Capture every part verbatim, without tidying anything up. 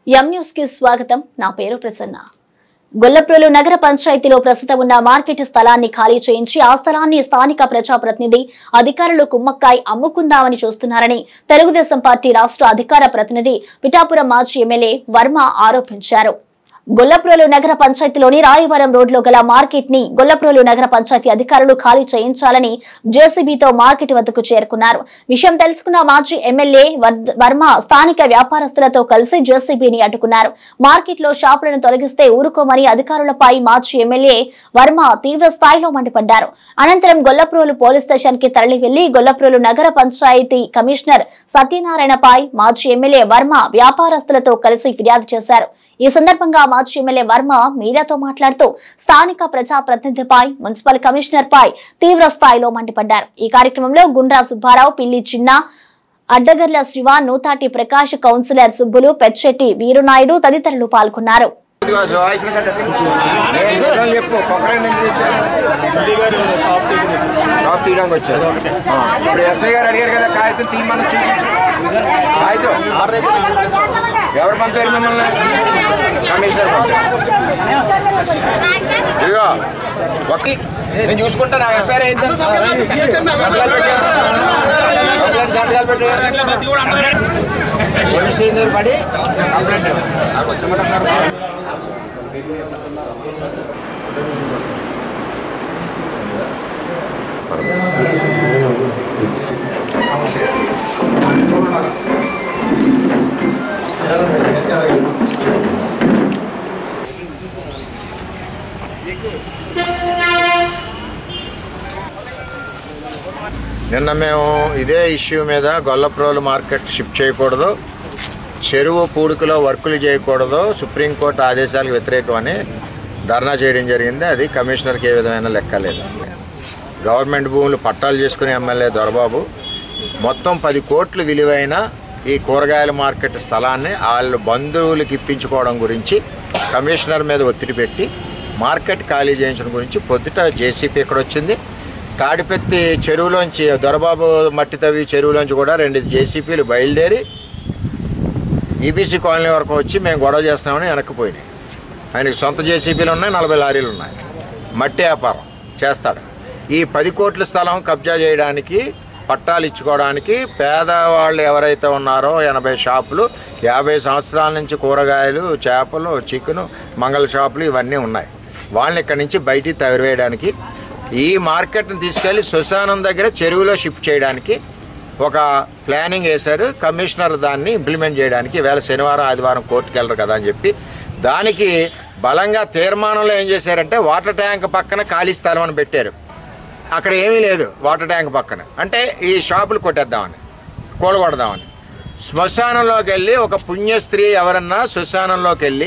M news కి స్వాగతం. నా పేరు ప్రసన్న. గొల్లప్రోలు నగర పంచాయతీలో ప్రస్తుతం ఉన్న మార్కెట్ స్థలాన్ని ఖాళీ చేయించి ఆ స్థలాన్ని స్థానిక ప్రజాప్రతినిధి అధికారులు కుమ్మక్కాయ్ అమ్ముకుందామని చూస్తున్నారని తెలుగుదేశం పార్టీ రాష్ట్ర అధికార ప్రతినిధి పిఠాపురం మాజీ ఎమ్మెల్యే వర్మ ఆరోపించారు. గొల్లప్రోలు నగర పంచాయతీలోని రాయవరం రోడ్లో గల మార్కెట్ ని గొల్లప్రోలు నగర పంచాయతీ అధికారులు ఖాళీ చేయించాలని జేసీబీతో మార్కెట్ వద్దకు చేరుకున్నారు. విషయం తెలుసుకున్న మాజీ ఎమ్మెల్యే వర్మ స్థానిక వ్యాపారస్తులతో కలిసి జేసీబీని అడ్డుకున్నారు. మార్కెట్ లో షాపులను తొలగిస్తే ఊరుకోమని అధికారులపై మాజీ ఎమ్మెల్యే వర్మ తీవ్ర స్థాయిలో మండిపడ్డారు. అనంతరం గొల్లప్రోలు పోలీస్ స్టేషన్ కి తరలి వెళ్లి గొల్లప్రోలు నగర పంచాయతీ కమిషనర్ సత్యనారాయణపై మాజీ ఎమ్మెల్యే వర్మ వ్యాపారస్తులతో కలిసి ఫిర్యాదు చేశారు. ఈ సందర్భంగా మాజీ ఎమ్మెల్యే వర్మ మీడియాతో మాట్లాడుతూ స్థానిక ప్రజాప్రతినిధిపై మున్సిపల్ కమిషనర్ పై తీవ్ర స్థాయిలో మండిపడ్డారు. ఈ కార్యక్రమంలో గుండ్రా సుబ్బారావు, పిల్లి చిన్న, అడ్డగర్ల శివ, నూతాటి ప్రకాష్, కౌన్సిలర్ సుబ్బులు, పెచ్చెట్టి వీరునాయుడు తదితరులు పాల్గొన్నారు. ఎవరు పంపారు మిమ్మల్ని? కమిషనర్ ఇదిగో ఒకే నేను చూసుకుంటా. నా ఎఫ్ఐఆర్ అయితే పోలీస్ స్టేషన్ దగ్గర పడి కంప్లైంట్ నిన్న మేము ఇదే ఇష్యూ మీద గొల్లప్రోలు మార్కెట్ షిఫ్ట్ చేయకూడదు, చెరువు పూడికలో వర్కులు చేయకూడదు, సుప్రీంకోర్టు ఆదేశాలకు వ్యతిరేకమని ధర్నా చేయడం జరిగింది. అది కమిషనర్కి ఏ విధమైన లెక్కలేదు. గవర్నమెంట్ భూములు పట్టాలు చేసుకునే ఎమ్మెల్యే దొరబాబు మొత్తం పది కోట్లు విలువైన ఈ కూరగాయల మార్కెట్ స్థలాన్ని వాళ్ళ బంధువులకు ఇప్పించుకోవడం గురించి కమిషనర్ మీద ఒత్తిడి పెట్టి మార్కెట్ ఖాళీ చేయించడం గురించి పొద్దుట జేసీపీ ఇక్కడ వచ్చింది. తాడిపెత్తి చెరువులోంచి దొరబాబు మట్టి తవ్వి చెరువులోంచి కూడా రెండు జేసీపీలు బయలుదేరి ఈబీసీ కాలనీ వరకు వచ్చి మేము గొడవ చేస్తున్నామని వెనక్కిపోయినాయి. ఆయనకి సొంత జేసీపీలు ఉన్నాయి, నలభై లారీలు ఉన్నాయి, మట్టి వ్యాపారం చేస్తాడు. ఈ పది కోట్ల స్థలం కబ్జా చేయడానికి, పట్టాలు ఇచ్చుకోవడానికి పేదవాళ్ళు ఎవరైతే ఉన్నారో ఎనభై షాపులు, యాభై సంవత్సరాల నుంచి కూరగాయలు, చేపలు, చికెను, మంగళ షాపులు ఇవన్నీ ఉన్నాయి. వాళ్ళని ఇక్కడి నుంచి బయటికి తరివేయడానికి, ఈ మార్కెట్ని తీసుకెళ్ళి శ్మశానం దగ్గర చెరువులో షిఫ్ట్ చేయడానికి ఒక ప్లానింగ్ వేశారు. కమిషనర్ దాన్ని ఇంప్లిమెంట్ చేయడానికి వేళ శనివారం ఆదివారం కోర్టుకు వెళ్ళరు కదా అని చెప్పి దానికి బలంగా తీర్మానంలో ఏం చేశారంటే వాటర్ ట్యాంక్ పక్కన ఖాళీ స్థలం అని పెట్టారు. అక్కడ ఏమీ లేదు వాటర్ ట్యాంక్ పక్కన. అంటే ఈ షాపులు కొట్టేద్దామని, కూలగొడదామని. శ్మశానంలోకి వెళ్ళి ఒక పుణ్యస్త్రీ ఎవరన్నా శ్మశానంలోకి వెళ్ళి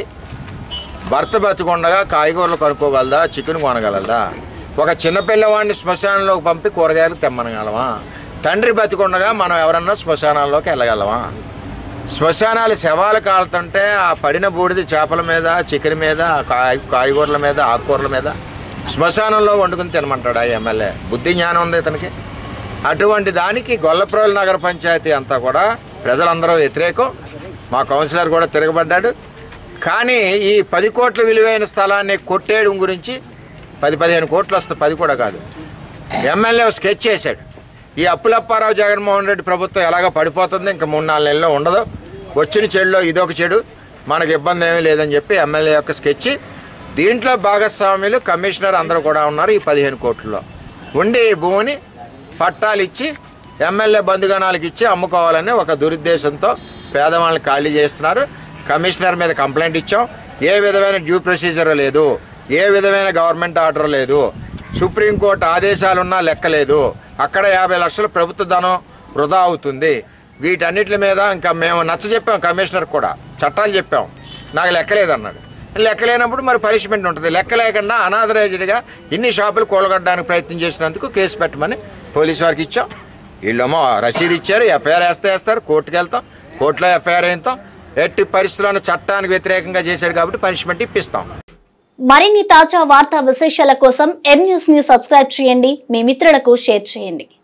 భర్త బతికొండగా కాయగూరలు కనుక్కోగలదా, చికెన్ కొనగలదా? ఒక చిన్నపిల్లవాడిని శ్మశానంలోకి పంపి కూరగాయలు తెమ్మనగలమా? తండ్రి బతికొండగా మనం ఎవరన్నా శ్మశానాల్లోకి వెళ్ళగలమా? శ్మశానాలు శవాలు కాలుతుంటే ఆ పడిన బూడిది చేపల మీద, చికెన్ మీద, కాయ కాయగూరల మీద, ఆకుకూరల మీద శ్మశానంలో వండుకుని తినమంటాడు ఆ ఎమ్మెల్యే? బుద్ధి జ్ఞానం ఉంది ఇతనికి. అటువంటి దానికి గొల్లప్రోలు నగర పంచాయతీ అంతా కూడా ప్రజలందరూ వ్యతిరేకం. మా కౌన్సిలర్ కూడా తిరగబడ్డాడు. కానీ ఈ పది కోట్ల విలువైన స్థలాన్ని కొట్టేయడం గురించి పది పదిహేను కోట్లు వస్తే పది కూడా కాదు, ఎమ్మెల్యే స్కెచ్ చేశాడు. ఈ అప్పులప్పారావు జగన్మోహన్ రెడ్డి ప్రభుత్వం ఎలాగో పడిపోతుంది, ఇంకా మూడు నాలుగు నెలల్లో ఉండదు, వచ్చిన చెడులో ఇదొక చెడు, మనకు ఇబ్బంది ఏమీ లేదని చెప్పి ఎమ్మెల్యే యొక్క స్కెచ్. దీంట్లో భాగస్వాములు కమిషనర్ అందరూ కూడా ఉన్నారు. ఈ పదిహేను కోట్లలో ఉండి భూమిని పట్టాలు ఇచ్చి ఎమ్మెల్యే బంధుగణాలకు ఇచ్చి అమ్ముకోవాలని ఒక దురుద్దేశంతో పేదవాళ్ళని ఖాళీ చేస్తున్నారు. కమిషనర్ మీద కంప్లైంట్ ఇచ్చాం. ఏ విధమైన డ్యూ ప్రొసీజర్ లేదు, ఏ విధమైన గవర్నమెంట్ ఆర్డర్ లేదు, సుప్రీంకోర్టు ఆదేశాలున్నా లెక్కలేదు. అక్కడ యాభై లక్షల ప్రభుత్వ ధనం వృధా అవుతుంది. వీటన్నిటి మీద ఇంకా మేము నచ్చ చెప్పాం. కమిషనర్ కూడా చట్టాలు చెప్పాం, నాకు లెక్కలేదన్నాడు. లెక్కలేనప్పుడు మరి పనిష్మెంట్ ఉంటుంది. లెక్క లేకుండా అనాథరైజ్డ్గా ఇన్ని షాపులు కూలగొట్టడానికి ప్రయత్నం చేసినందుకు కేసు పెట్టమని పోలీసు వారికి ఇచ్చాం. వీళ్ళేమో రసీదు ఇచ్చారు, ఎఫ్ఐఆర్ వేస్తే వేస్తారు, కోర్టుకు వెళ్తాం, కోర్టులో ఎఫ్ఐఆర్ వేస్తాం. ఎట్టి పరిస్థితుల్లోనూ చట్టానికి వ్యతిరేకంగా చేశాడు కాబట్టి పనిష్మెంట్ ఇప్పిస్తాం. మరిన్ని తాజా వార్తా విశేషాల కోసం ఎం న్యూస్ ని సబ్స్క్రైబ్ చేయండి, మీ మిత్రులకు షేర్ చేయండి.